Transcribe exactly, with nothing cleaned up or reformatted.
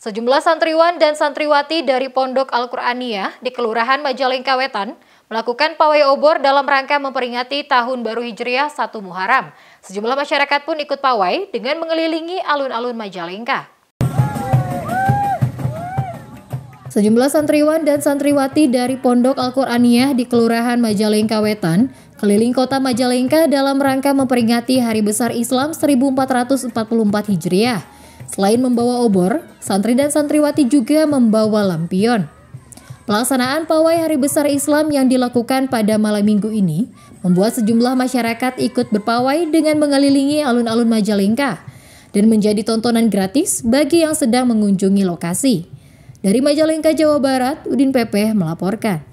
Sejumlah santriwan dan santriwati dari Pondok Al-Qur'aniyah di Kelurahan Majalengka Wetan melakukan pawai obor dalam rangka memperingati Tahun Baru Hijriah satu Muharram. Sejumlah masyarakat pun ikut pawai dengan mengelilingi alun-alun Majalengka. Sejumlah santriwan dan santriwati dari Pondok Al-Qur'aniyah di Kelurahan Majalengka Wetan keliling kota Majalengka dalam rangka memperingati Hari Besar Islam seribu empat ratus empat puluh empat Hijriah. Selain membawa obor, santri dan santriwati juga membawa lampion. Pelaksanaan pawai Hari Besar Islam yang dilakukan pada malam minggu ini membuat sejumlah masyarakat ikut berpawai dengan mengelilingi alun-alun Majalengka dan menjadi tontonan gratis bagi yang sedang mengunjungi lokasi. Dari Majalengka, Jawa Barat, Udin P P melaporkan.